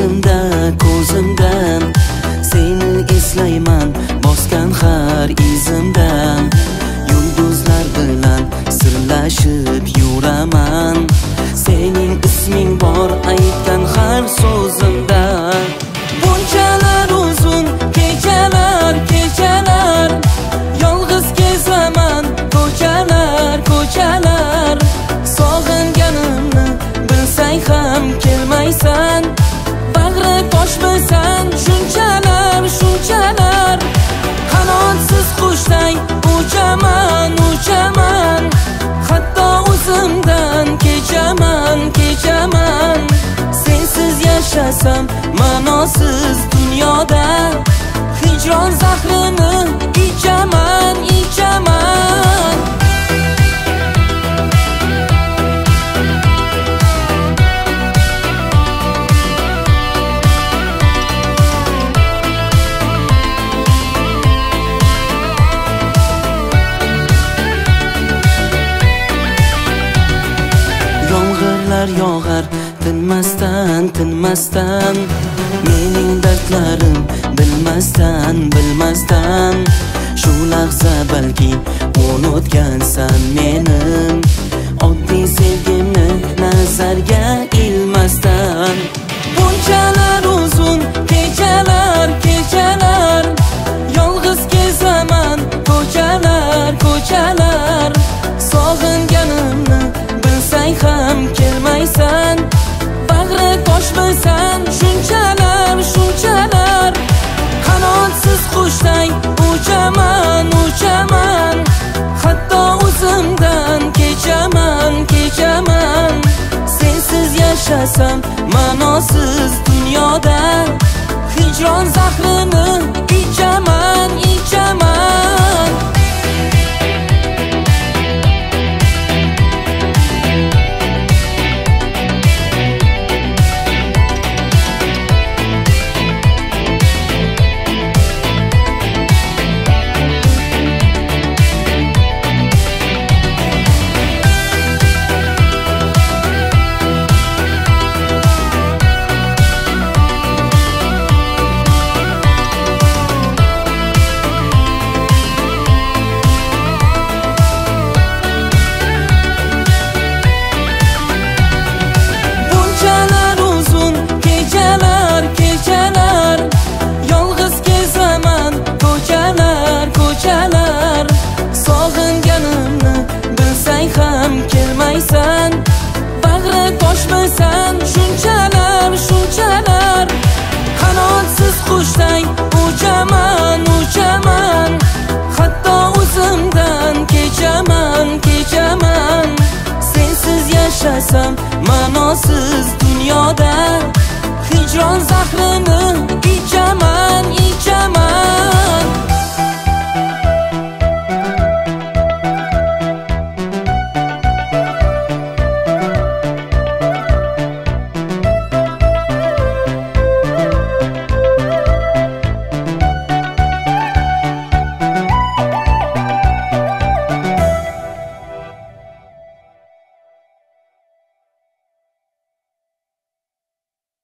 ko'zimda ko'zimdan seni eslayman bosgan har izimdan. Yulduzlar bilan sirlashib yuraman, sening isming bor aytgan har so'zimda. Bunchalar uzun kechalar kechalar, yolg'iz kezaman ko'chalar ko'chalar. Sog'inganimni bilsang ham kelmaysan, bag'ri toshmisan shunchalar shunchalar. Qanotsiz qushday uchaman uchaman, hatto o'zimdan kechaman kechaman. Sensiz yashasam ma'nosiz dunyoda, hijron zahrini ichaman ichaman. Yomg'irlar yog'ar tinmasdan tinmasdan, mening dardlarim bilmasdan bilmasdan. Shu lahza balki unutgansan mening oddiy sevgimni nazarga ilmasdan. Bunchalar uzun kechalar kechalar, yolg'iz kezaman ko'chalar ko'chalar. Sog'inganimni bilsang ham kelmaysan, bag'ri toshmisan shunchalar shunchalar. Qanotsiz qushday uchaman uchaman, hatto o'zimdan kechaman kechaman. Sensiz yashasam ma'nosiz dunyoda, hijron zahrini ichaman ichaman. Sog'inganimni bilsang ham kelmaysan, bag'ri toshmisan shunchalar shunchalar. Qanotsiz qushday uchaman uchaman, hatto o'zimdan kechaman kechaman. Sensiz yashasam ma'nosiz dunyoda, hijron zahrini ichaman ichaman.